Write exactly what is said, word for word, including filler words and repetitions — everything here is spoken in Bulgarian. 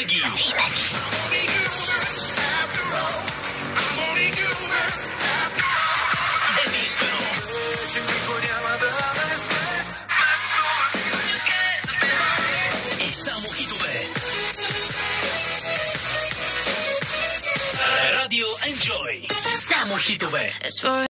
Винаги. Винаги. Единствено. И само хитове. Радио Enjoy. Само хитове.